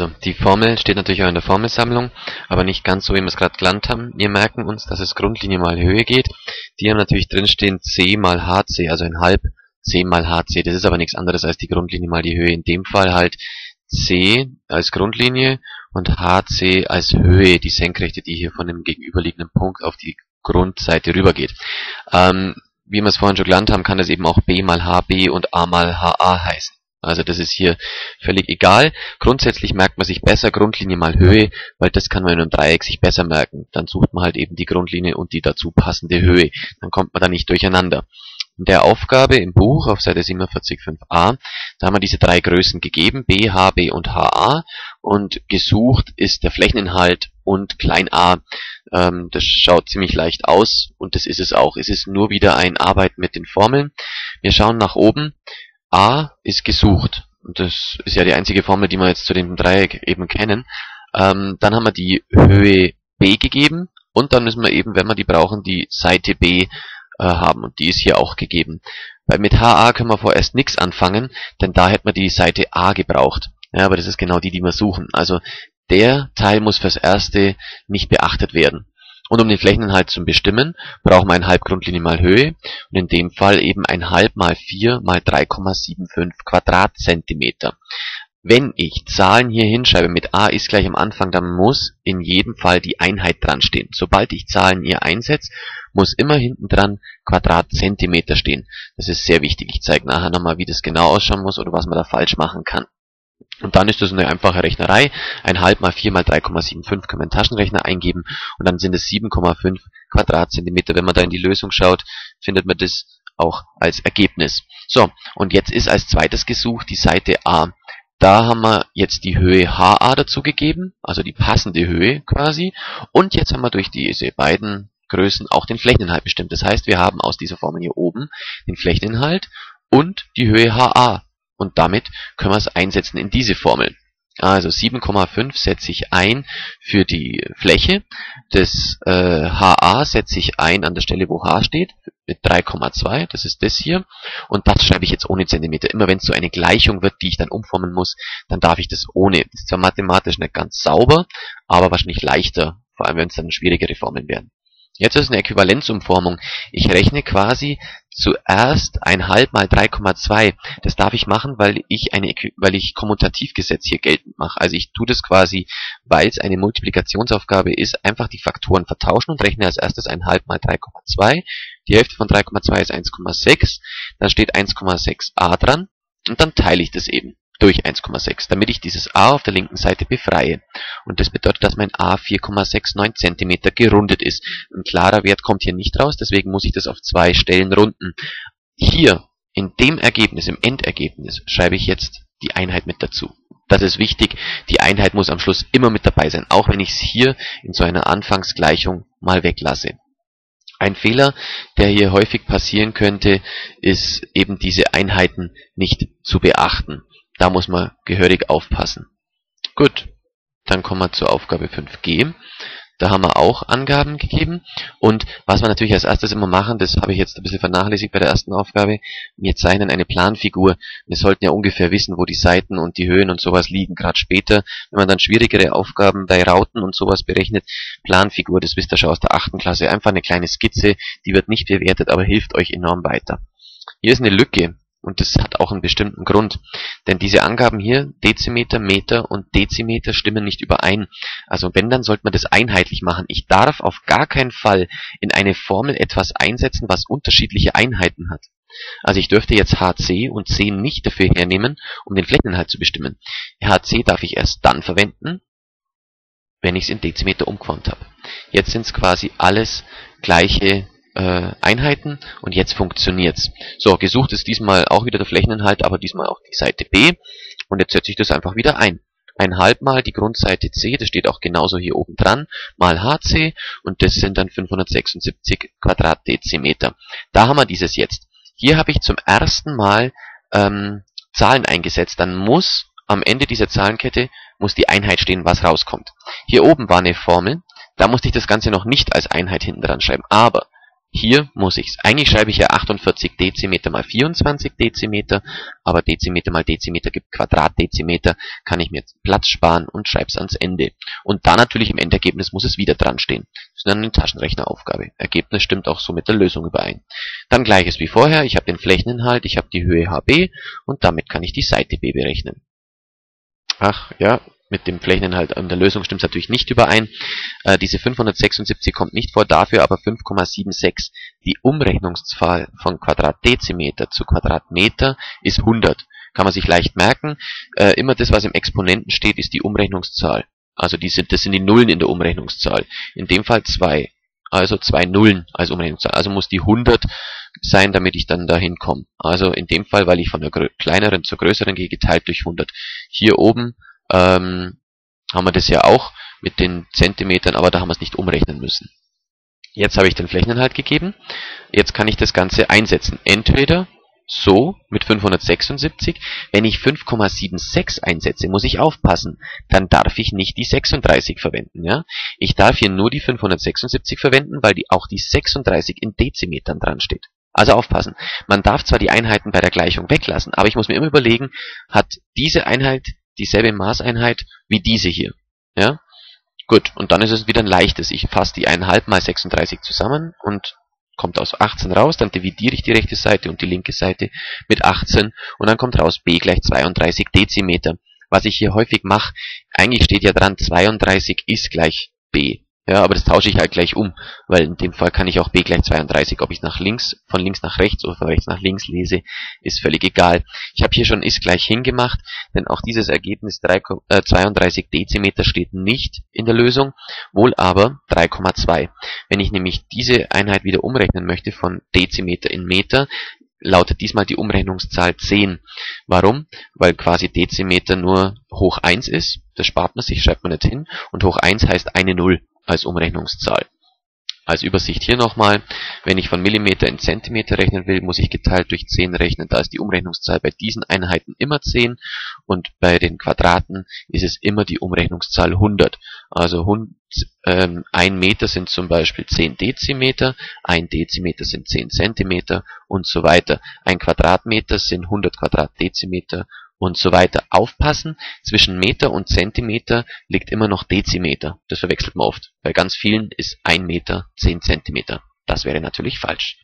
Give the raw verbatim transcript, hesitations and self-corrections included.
Also, die Formel steht natürlich auch in der Formelsammlung, aber nicht ganz so, wie wir es gerade gelernt haben. Wir merken uns, dass es Grundlinie mal Höhe geht. Die haben natürlich drinstehen c mal hc, also ein halb c mal hc. Das ist aber nichts anderes als die Grundlinie mal die Höhe. In dem Fall halt c als Grundlinie und hc als Höhe, die Senkrechte, die hier von dem gegenüberliegenden Punkt auf die Grundseite rübergeht. Ähm, wie wir es vorhin schon gelernt haben, kann das eben auch b mal hb und a mal ha heißen. Also das ist hier völlig egal. Grundsätzlich merkt man sich besser Grundlinie mal Höhe, weil das kann man in einem Dreieck sich besser merken. Dann sucht man halt eben die Grundlinie und die dazu passende Höhe. Dann kommt man da nicht durcheinander. In der Aufgabe im Buch auf Seite siebenundvierzig Punkt fünf a, da haben wir diese drei Größen gegeben, b, hb und ha, und gesucht ist der Flächeninhalt und klein a. Ähm, das schaut ziemlich leicht aus und das ist es auch. Es ist nur wieder ein Arbeiten mit den Formeln. Wir schauen nach oben. A ist gesucht. Und das ist ja die einzige Formel, die wir jetzt zu dem Dreieck eben kennen. Ähm, dann haben wir die Höhe b gegeben und dann müssen wir eben, wenn wir die brauchen, die Seite b äh, haben. Und die ist hier auch gegeben. Weil mit ha können wir vorerst nichts anfangen, denn da hätten wir die Seite a gebraucht. Ja, aber das ist genau die, die wir suchen. Also der Teil muss fürs Erste nicht beachtet werden. Und um den Flächeninhalt zu bestimmen, brauchen wir ein halb Grundlinie mal Höhe und in dem Fall eben ein halb mal vier mal drei Komma fünfundsiebzig Quadratzentimeter. Wenn ich Zahlen hier hinschreibe mit a ist gleich am Anfang, dann muss in jedem Fall die Einheit dran stehen. Sobald ich Zahlen hier einsetze, muss immer hinten dran Quadratzentimeter stehen. Das ist sehr wichtig. Ich zeige nachher nochmal, wie das genau ausschauen muss oder was man da falsch machen kann. Und dann ist das eine einfache Rechnerei. ein halb mal vier mal drei Komma fünfundsiebzig kann man in den Taschenrechner eingeben und dann sind es sieben Komma fünf Quadratzentimeter. Wenn man da in die Lösung schaut, findet man das auch als Ergebnis. So, und jetzt ist als zweites gesucht die Seite a. Da haben wir jetzt die Höhe ha dazu gegeben, also die passende Höhe quasi. Und jetzt haben wir durch diese beiden Größen auch den Flächeninhalt bestimmt. Das heißt, wir haben aus dieser Formel hier oben den Flächeninhalt und die Höhe ha. Und damit können wir es einsetzen in diese Formel. Also sieben Komma fünf setze ich ein für die Fläche. Das äh, ha setze ich ein an der Stelle, wo h steht, mit drei Komma zwei. Das ist das hier. Und das schreibe ich jetzt ohne Zentimeter. Immer wenn es so eine Gleichung wird, die ich dann umformen muss, dann darf ich das ohne. Das ist zwar mathematisch nicht ganz sauber, aber wahrscheinlich leichter. Vor allem, wenn es dann schwierigere Formeln werden. Jetzt ist eine Äquivalenzumformung. Ich rechne quasi zuerst ein halb mal drei Komma zwei. Das darf ich machen, weil ich eine weil ich Kommutativgesetz hier geltend mache. Also ich tue das quasi, weil es eine Multiplikationsaufgabe ist, einfach die Faktoren vertauschen und rechne als erstes ein halb mal drei Komma zwei. Die Hälfte von drei Komma zwei ist eins Komma sechs. Dann steht eins Komma sechs a dran und dann teile ich das eben durch eins Komma sechs, damit ich dieses a auf der linken Seite befreie. Und das bedeutet, dass mein a vier Komma neunundsechzig Zentimeter gerundet ist. Ein klarer Wert kommt hier nicht raus, deswegen muss ich das auf zwei Stellen runden. Hier, in dem Ergebnis, im Endergebnis, schreibe ich jetzt die Einheit mit dazu. Das ist wichtig, die Einheit muss am Schluss immer mit dabei sein, auch wenn ich es hier in so einer Anfangsgleichung mal weglasse. Ein Fehler, der hier häufig passieren könnte, ist eben diese Einheiten nicht zu beachten. Da muss man gehörig aufpassen. Gut, dann kommen wir zur Aufgabe fünf g. Da haben wir auch Angaben gegeben. Und was wir natürlich als erstes immer machen, das habe ich jetzt ein bisschen vernachlässigt bei der ersten Aufgabe, wir zeichnen eine Planfigur. Wir sollten ja ungefähr wissen, wo die Seiten und die Höhen und sowas liegen. Gerade später, wenn man dann schwierigere Aufgaben bei Rauten und sowas berechnet, Planfigur, das wisst ihr schon aus der achten Klasse, einfach eine kleine Skizze, die wird nicht bewertet, aber hilft euch enorm weiter. Hier ist eine Lücke. Und das hat auch einen bestimmten Grund. Denn diese Angaben hier, Dezimeter, Meter und Dezimeter, stimmen nicht überein. Also wenn, dann sollte man das einheitlich machen. Ich darf auf gar keinen Fall in eine Formel etwas einsetzen, was unterschiedliche Einheiten hat. Also ich dürfte jetzt hc und c nicht dafür hernehmen, um den Flächeninhalt zu bestimmen. hc darf ich erst dann verwenden, wenn ich es in Dezimeter umgewandelt habe. Jetzt sind es quasi alles gleiche Äh, Einheiten und jetzt funktioniert's. So, gesucht ist diesmal auch wieder der Flächeninhalt, aber diesmal auch die Seite b und jetzt setze ich das einfach wieder ein. ein halb mal die Grundseite c, das steht auch genauso hier oben dran, mal hc und das sind dann fünfhundertsechsundsiebzig Quadratdezimeter. Da haben wir dieses jetzt. Hier habe ich zum ersten Mal ähm, Zahlen eingesetzt, dann muss am Ende dieser Zahlenkette muss die Einheit stehen, was rauskommt. Hier oben war eine Formel, da musste ich das Ganze noch nicht als Einheit hinten dran schreiben, aber Hier muss ich's. Eigentlich schreibe ich ja achtundvierzig Dezimeter mal vierundzwanzig Dezimeter, aber Dezimeter mal Dezimeter gibt Quadratdezimeter, kann ich mir jetzt Platz sparen und schreibe es ans Ende. Und da natürlich im Endergebnis muss es wieder dran stehen. Das ist dann eine Taschenrechneraufgabe. Ergebnis stimmt auch so mit der Lösung überein. Dann gleiches wie vorher, ich habe den Flächeninhalt, ich habe die Höhe H B und damit kann ich die Seite B berechnen. Ach ja, mit dem Flächeninhalt in der Lösung stimmt es natürlich nicht überein. Äh, diese fünfhundertsechsundsiebzig kommt nicht vor, dafür aber fünf Komma sechsundsiebzig. Die Umrechnungszahl von Quadratdezimeter zu Quadratmeter ist hundert. Kann man sich leicht merken. Äh, immer das, was im Exponenten steht, ist die Umrechnungszahl. Also die sind, das sind die Nullen in der Umrechnungszahl. In dem Fall zwei. Also zwei Nullen als Umrechnungszahl. Also muss die hundert sein, damit ich dann dahin komme. Also in dem Fall, weil ich von der kleineren zur größeren gehe, geteilt durch hundert. Hier oben ähm, haben wir das ja auch mit den Zentimetern, aber da haben wir es nicht umrechnen müssen. Jetzt habe ich den Flächeninhalt gegeben. Jetzt kann ich das Ganze einsetzen. Entweder so mit fünfhundertsechsundsiebzig. Wenn ich fünf Komma sechsundsiebzig einsetze, muss ich aufpassen. Dann darf ich nicht die sechsunddreißig verwenden. Ja? Ich darf hier nur die fünfhundertsechsundsiebzig verwenden, weil die, auch die sechsunddreißig in Dezimetern dran steht. Also aufpassen. Man darf zwar die Einheiten bei der Gleichung weglassen, aber ich muss mir immer überlegen, hat diese Einheit dieselbe Maßeinheit wie diese hier? Ja? Gut, und dann ist es wieder ein leichtes. Ich fasse die eins Komma fünf mal sechsunddreißig zusammen und kommt aus achtzehn raus, dann dividiere ich die rechte Seite und die linke Seite mit achtzehn und dann kommt raus b gleich zweiunddreißig Dezimeter. Was ich hier häufig mache, eigentlich steht ja dran, zweiunddreißig ist gleich b. Ja, aber das tausche ich halt gleich um, weil in dem Fall kann ich auch b gleich zweiunddreißig, ob ich nach links, von links nach rechts oder von rechts nach links lese, ist völlig egal. Ich habe hier schon ist gleich hingemacht, denn auch dieses Ergebnis drei, äh, zweiunddreißig Dezimeter steht nicht in der Lösung, wohl aber drei Komma zwei. Wenn ich nämlich diese Einheit wieder umrechnen möchte von Dezimeter in Meter, lautet diesmal die Umrechnungszahl zehn. Warum? Weil quasi Dezimeter nur hoch eins ist, das spart man sich, schreibt man nicht hin, und hoch eins heißt eine Null als Umrechnungszahl. Als Übersicht hier nochmal, wenn ich von Millimeter in Zentimeter rechnen will, muss ich geteilt durch zehn rechnen. Da ist die Umrechnungszahl bei diesen Einheiten immer zehn und bei den Quadraten ist es immer die Umrechnungszahl hundert. Also ähm, ein Meter sind zum Beispiel zehn Dezimeter, ein Dezimeter sind zehn Zentimeter und so weiter. Ein Quadratmeter sind hundert Quadratdezimeter und so weiter. Aufpassen, zwischen Meter und Zentimeter liegt immer noch Dezimeter. Das verwechselt man oft. Bei ganz vielen ist ein Meter zehn Zentimeter. Das wäre natürlich falsch.